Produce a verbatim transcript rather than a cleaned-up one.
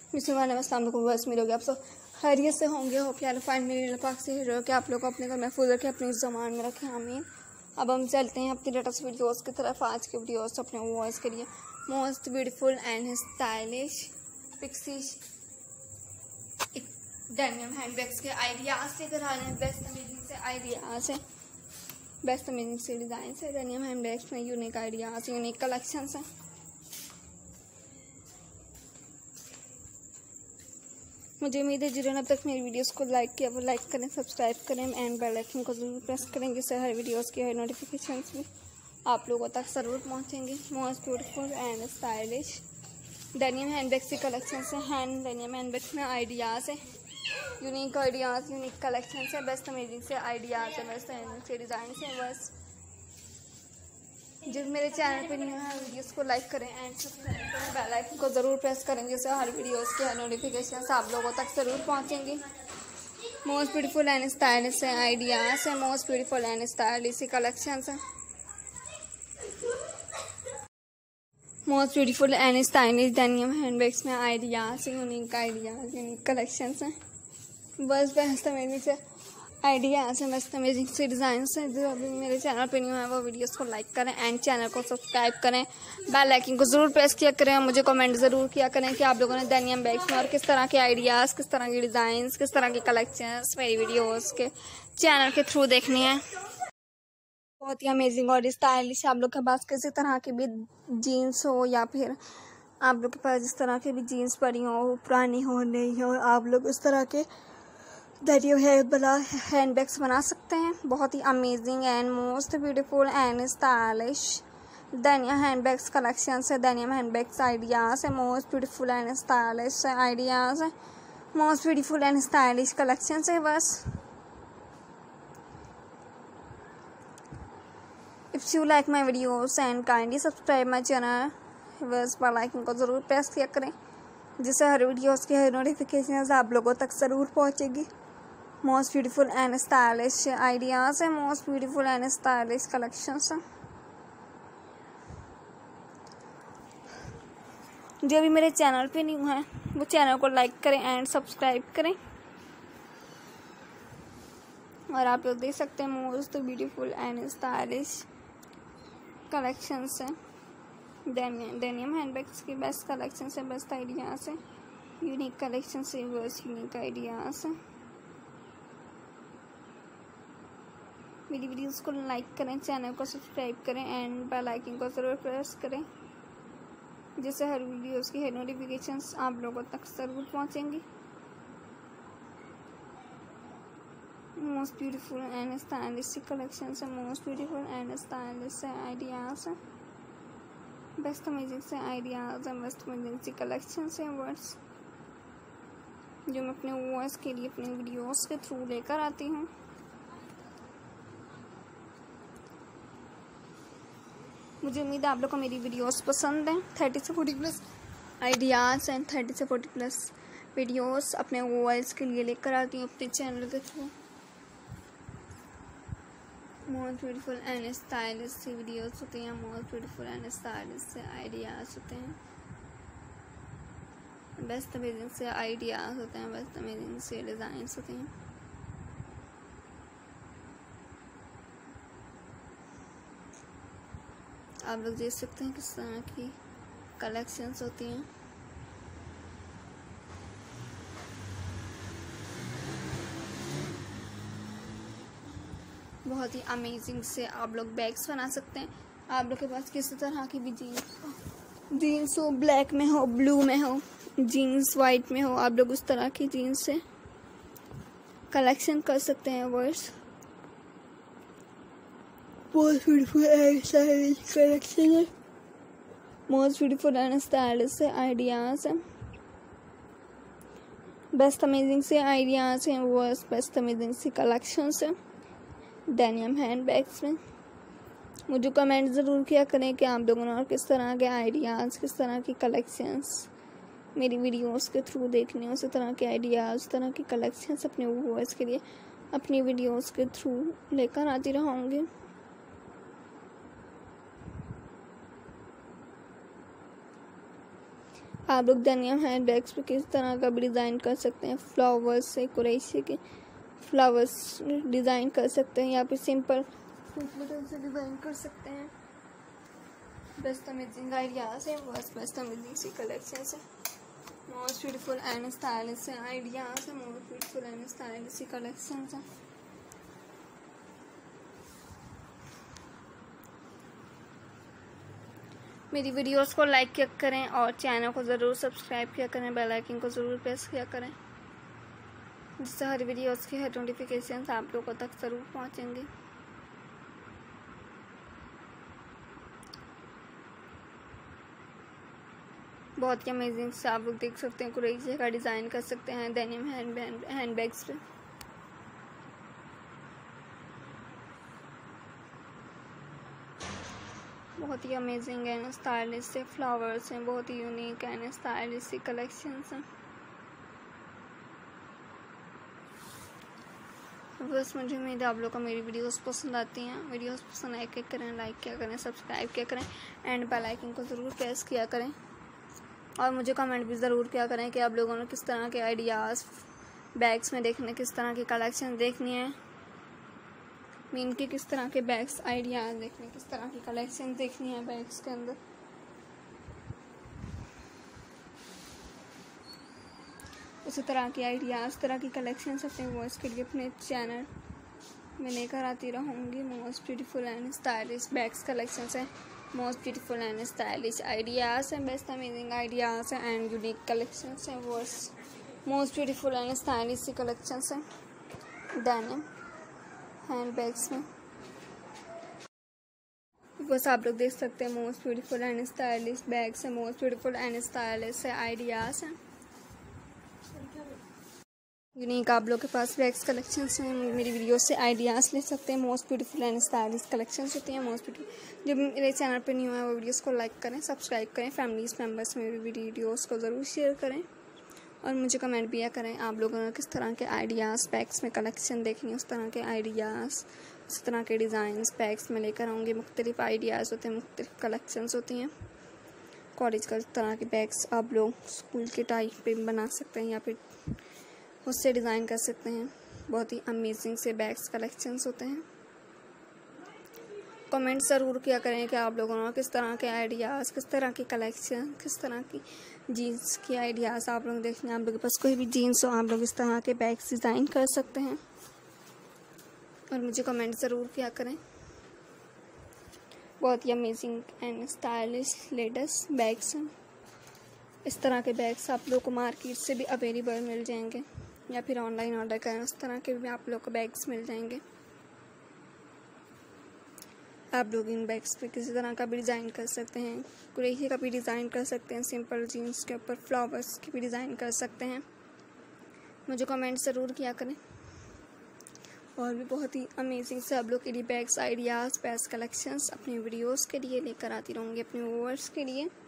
अस्सलाम बस मिलोगे आप सब खैरियत से होंगे। हो प्यार फाइन मेरे पाक से हीरो कि आप लोग को अपने घर महफूज रखें, अपने ज़मान में रखें, आमीन। अब हम चलते हैं अपनी लेटेस्ट वीडियोस की तरफ। आज के वीडियोस अपने वॉइस के लिए मोस्ट ब्यूटीफुल एंड स्टाइलिश पिक्सिश डेनिम हैंडबैग्स के आइडियाज़ लेकर आ रहे हैं। बेस्ट अमेजिंग से आइडियाज़ है, बेस्ट अमेजिंग से डिज़ाइन है डेनिम हैंडबैग्स में। यूनिक आइडियाज़, यूनिक कलेक्शंस हैं। मुझे उम्मीद है जिन्होंने अब तक मेरी वीडियोस को लाइक किया वो लाइक करें, सब्सक्राइब करें एंड बेल आइकन को ज़रूर प्रेस करें, जिससे हर वीडियोस की हर नोटिफिकेशंस भी आप लोगों तक ज़रूर पहुंचेंगे। Most beautiful and stylish denim handbags की कलेक्शन है। हैंड डेनिम हैंडबैग्स में आइडियाज़ है, यूनिक आइडियाज़, यूनिक कलेक्शन है। बेस्ट अमेजिंग से आइडियाज़ है, बेस्ट अमेजिंग से डिज़ाइन है। बस जिस मेरे चैनल पे न्यू है वीडियोस को लाइक करें एंड सब्सक्राइब करें, बेल आइकन को ज़रूर प्रेस करें, जिससे हर वीडियोस के नोटिफिकेशन आप लोगों तक ज़रूर पहुंचेंगे। मोस्ट ब्यूटीफुल एंड स्टाइलिश है आइडियाज़ है, most beautiful and stylish collections है। Most beautiful and stylish denim handbags में ideas, unique ideas, unique collections हैं। बस बेस्ट अमेजिंग से आइडियाज़ हैं, बेस्ट अमेजिंग से डिज़ाइन हैं। जो अभी मेरे चैनल पे न्यू है वो वीडियोस को लाइक करें एंड चैनल को सब्सक्राइब करें, बेल आइकन को ज़रूर प्रेस किया करें। मुझे कमेंट ज़रूर किया करें कि आप लोगों ने डेनिम बैग्स में और किस तरह के आइडियाज़, किस तरह की डिज़ाइंस, किस तरह की कलेक्शंस मेरी वीडियोज़ के चैनल के थ्रू देखनी है। बहुत ही अमेजिंग और स्टाइलिश आप लोग के पास किसी तरह की भी जीन्स हो या फिर आप लोग के पास जिस तरह की भी जीन्स पड़ी हो, पुरानी हो नहीं हो, आप लोग उस तरह के डेनिम है बना हैंडबैग्स बना सकते हैं। बहुत ही amazing and most beautiful and stylish denim handbags collection है। डेनिम हैंडबैग्स आइडियाज़ है, most beautiful and stylish ideas है, most beautiful and stylish collection है। बस if you like my videos and kindly subscribe my channel, बस bell icon को ज़रूर press किया करें, जिससे हर वीडियोस की हर नोटिफिकेशन आप लोगों तक ज़रूर पहुंचेगी। Most beautiful and stylish ideas है, most beautiful and stylish collections हैं। जो भी मेरे चैनल पे न्यू है वो चैनल को लाइक करें एंड सब्सक्राइब करें। और आप लोग देख सकते हैं most beautiful and stylish collections हैं। डेनिम हैंडबैग्स की बेस्ट कलेक्शन है, बेस्ट आइडियाज़ है, यूनिक कलेक्शन से बस यूनिक आइडियाज़ हैं। मेरी वीडियोस को लाइक करें, चैनल को सब्सक्राइब करें एंड बेल आइकन को ज़रूर प्रेस करें, जिससे हर वीडियोस की हर नोटिफिकेशंस आप लोगों तक ज़रूर पहुंचेंगी। Most beautiful and stylish collection है, most beautiful and stylish ideas हैं, बेस्ट अमेजिंग से आइडियाज़ हैं, बेस्ट अमेजिंग सी कलेक्शन हैं। वर्ड्स जो मैं अपने वॉइस के लिए अपने वीडियोस के थ्रू लेकर आती हूँ। मुझे उम्मीद है आप लोग को मेरी वीडियोस पसंद हैं। थर्टी से forty plus ideas and thirty से फोर्टी प्लस वीडियोस अपने वॉइस के लिए लेकर आती हूँ अपने चैनल के through. Most beautiful and stylish से वीडियोस होते हैं, मोस्ट ब्यूटीफुल एंड स्टाइलिश से आइडियाज़ होते हैं, बेस्ट अमेजिंग से आइडियाज़ होते हैं, बेस्ट अमेजिंग से डिज़ाइंस होते हैं। आप लोग देख सकते हैं किस तरह की कलेक्शंस होती हैं। बहुत ही अमेजिंग से आप लोग बैग्स बना सकते हैं। आप लोग के पास किसी तरह की भी जीन्स हो, जीन्स हो ब्लैक में हो, ब्लू में हो, जीन्स वाइट में हो, आप लोग उस तरह की जीन्स से कलेक्शन कर सकते हैं। Words most beautiful and stylish collection है, most beautiful and stylish ideas हैं, बेस्ट अमेजिंग से आइडियाज़ हैं। वर्ड्स बेस्ट अमेजिंग सी कलेक्शंस हैं डेनिम हैंडबैग्स में। मुझे कमेंट ज़रूर किया करें कि आप लोगों ने और किस तरह के आइडियाज़, किस तरह की कलेक्शंस मेरी वीडियोस के थ्रू देखने हो, उसी तरह के आइडियाज़, उस तरह की कलेक्शंस अपने वॉइस के लिए अपनी वीडियोस के थ्रू लेकर आती रहूँगी। आप लोग डेनिम हैंड बैग्स पे किस तरह का भी डिज़ाइन कर सकते हैं। फ्लावर्स से कुरैशी के फ्लावर्स डिज़ाइन कर सकते हैं या फिर सिंपल बटन से डिज़ाइन कर सकते हैं। बेस्ट अमेजिंग आइडियाज़ है, बस बेस्ट अमेजिंग सी कलेक्शन है। Most beautiful and stylish ideas है, मोस्ट ब्यूटीफुल एंड स्टाइलिश सी कलेक्शन है। मेरी वीडियोस को लाइक किया करें और चैनल को ज़रूर सब्सक्राइब किया करें, बेल आइकन को ज़रूर प्रेस किया करें, जिससे हर वीडियोस की हर नोटिफिकेशन आप लोगों तक ज़रूर पहुंचेंगे। बहुत ही अमेजिंग से आप लोग देख सकते हैं, कुरैशी का डिज़ाइन कर सकते हैं डेनिम हैंड हैंड बैग्स पे। बहुत ही अमेजिंग एंड स्टाइलिश से फ्लावर्स हैं, बहुत ही यूनिक एंड स्टाइलिश सी कलेक्शंस हैं। बस मुझे उम्मीद है आप लोग को मेरी वीडियोस पसंद आती हैं। वीडियोस पसंद आए क्या करें, लाइक क्या करें, सब्सक्राइब क्या करें एंड बेल आइकन को ज़रूर प्रेस किया करें और मुझे कमेंट भी ज़रूर किया करें कि आप लोगों ने किस तरह के आइडियाज़ बैग्स में देखने, किस तरह की कलेक्शन देखनी है, मीन के किस तरह के बैग्स आइडियाज़ देखने, किस तरह की कलेक्शन देखनी है बैग्स के अंदर। उसी तरह की आइडियाज़, तरह की कलेक्शंस अपने वॉइस के लिए अपने चैनल में लेकर आती रहूँगी। Most beautiful and stylish bags collections है, most beautiful and stylish ideas हैं, बेस्ट अमेजिंग आइडियाज़ हैं एंड यूनिक कलेक्शंस हैं। वर्स मोस्ट ब्यूटीफुल एंड स्टाइलिश सी कलेक्शंस हैं डेनिम हैंड बैग्स में। बस आप लोग देख सकते हैं most beautiful and stylish bags हैं, most beautiful and stylish ideas हैं, यूनिक आप लोग के पास बैग्स कलेक्शंस हैं। मेरी वीडियो से आइडियाज़ ले सकते हैं, most beautiful and stylish collections होती हैं। मोस्ट ब्यूटीफुल जो मेरे चैनल पर न्यू है वो वीडियोस को लाइक करें, सब्सक्राइब करें, फैमिलीज मेम्बर्स में भी वीडियोस को ज़रूर शेयर करें और मुझे कमेंट भी करें आप लोगों ने किस तरह के आइडियाज़ बैग्स में कलेक्शन देखनी है, उस तरह के आइडियाज़, उस तरह के डिज़ाइंस बैग्स में लेकर आऊँगी। मुख्तलिफ आइडियाज़ होते हैं, मुख्तलिफ कलेक्शंस होती हैं। कॉलेज का तरह के बैग्स आप लोग स्कूल के टाइप पे बना सकते हैं या फिर उससे डिज़ाइन कर सकते हैं। बहुत ही अमेजिंग से बैग्स कलेक्शंस होते हैं। कमेंट ज़रूर किया करें कि आप लोगों ने किस तरह के आइडियाज़, किस तरह की कलेक्शन, किस तरह की जीन्स की आइडियाज़ आप लोग देखने, आप लोगों के पास कोई भी जीन्स हो आप लोग इस तरह के बैग्स डिज़ाइन कर सकते हैं और मुझे कमेंट ज़रूर किया करें। बहुत ही amazing and stylish latest bags हैं। इस तरह के बैग्स आप लोग को मार्केट से भी अवेलेबल मिल जाएंगे या फिर ऑनलाइन ऑर्डर करें उस तरह के भी आप लोग को बैग्स मिल जाएंगे। आप लोग इन बैग्स पे किसी तरह का भी डिज़ाइन कर सकते हैं, कुरैशी का भी डिज़ाइन कर सकते हैं, सिंपल जीन्स के ऊपर फ्लावर्स की भी डिज़ाइन कर सकते हैं। मुझे कमेंट ज़रूर किया करें और भी बहुत ही अमेजिंग से आप लोग के लिए बैग्स आइडियाज़, बेस्ट कलेक्शंस अपनी वीडियोस के लिए लेकर आती रहूँगी अपने व्यूअर्स के लिए।